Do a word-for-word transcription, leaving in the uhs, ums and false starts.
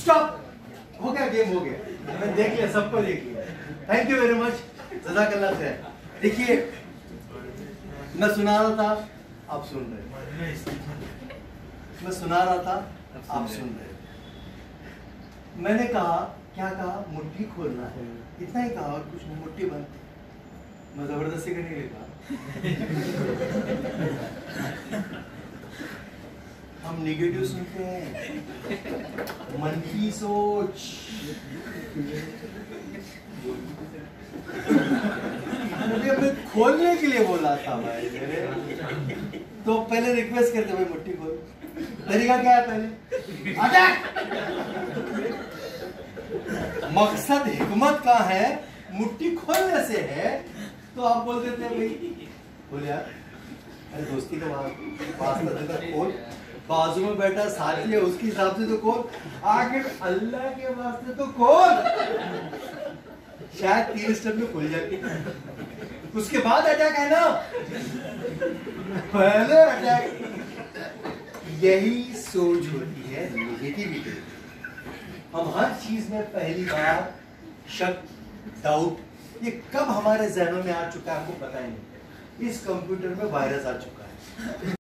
Stop, हो गया game, हो गया, मैं देख लिया, सबको देख लिया। थैंक यू वेरी मच, जज़ाकल्लाह खैर। देखिए मैं सुना रहा था, आप सुन रहे, मैं सुना रहा था, आप सुन रहे। मैंने कहा, क्या कहा, मुट्ठी खोलना है, इतना ही कहा, कुछ नहीं, मुट्ठी बंद। मैं जबरदस्ती करने के लिए कहा। हम नेगेटिव सुनते हैं, मनफी सोच। मैं खोलने के लिए बोला था भाई मेरे, तो पहले रिक्वेस्ट करते भाई मुट्ठी खोल। तरीका क्या है, पहले अटैक। मकसद हिकमत का है, मुट्ठी खोलने से है, तो आप बोल देते हैं भाई बोल यार, अरे दोस्ती का वास्ता खोल, बाजू में बैठा साथी है उसके हिसाब से तो खोल, आगे अल्लाह के वास्ते तो खोल। शायद तीन स्टेप में खुल जाती, उसके बाद अटैक है ना, पहले अटैक। यही सोच होती है नेगेटिविटी। हम हर चीज में पहली बार शक, डाउट, ये कब हमारे जहनों में आ चुका है हमको पता ही नहीं। इस कंप्यूटर में वायरस आ चुका है।